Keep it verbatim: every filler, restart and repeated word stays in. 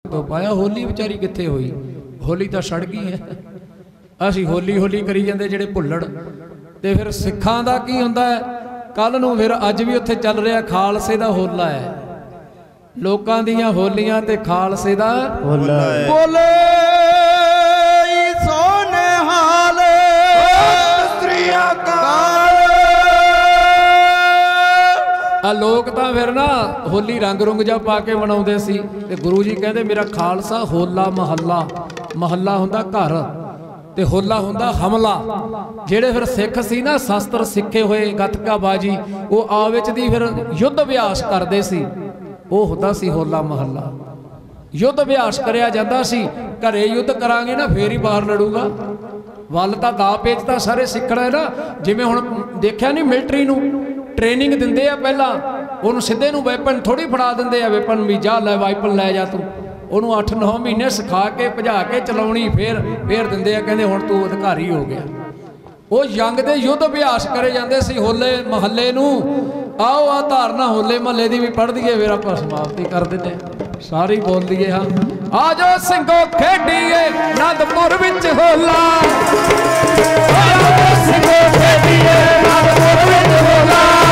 तो पाया होली बेचारी कित्थे हुई, होली तो सड़ गई है। असी होली होली करी जाते जेड़े भुल्लड़। ते फिर सिखां दा की हुंदा है, कल नूं फिर अज भी उत्थे चल रहा खालसे दा होला है। लोकां दियां होलियां ते खालसे दा होला है। बोले सोने हाल आ लोग तो फिर ना होली रंग रुंग जा पा के मनाउंदे सी। ते गुरु जी कहते मेरा खालसा होला महल्ला, महल्ला हुंदा घर ते होला हुंदा हमला। जेड़े फिर सिख सी ना शस्त्र सिखे हुए गतका बाजी, वो आविच दी फिर युद्ध अभ्यास करदे सी, वो हुंदा सी होला महल्ला। युद्ध अभ्यास करिया जांदा सी। घरे युद्ध करांगे ना फिर ही बाहर लड़ूगा। वल तां दा पेच तां सारे सिखना है ना। जिवें हुण देखिया नहीं मिलटरी नूं ट्रेनिंग दिंदे आ, पहला उन्होंने सीधे नूं वैपन थोड़ी फड़ा दिंदे आ, वैपन भी जा लै वाइपन लै जा तू। उन्होंने अठ नौ महीने सिखा के भजा के चलाउणी, फिर फिर दिंदे आ, कहंदे हुण तू अधिकारी हो गया। वो जंग दे युद्ध अभ्यास करे जांदे सी होले महल्ले नूं। आओ आ धारना होले महल्ले दी भी पढ़ दईए, फिर आपां समाप्ति कर दिंदे, सारी बोल दईए। हाँ आ जाओ सिंघो खेडीए आनंदपुर विच होला, सिंघो खेडीए आनंदपुर विच होला।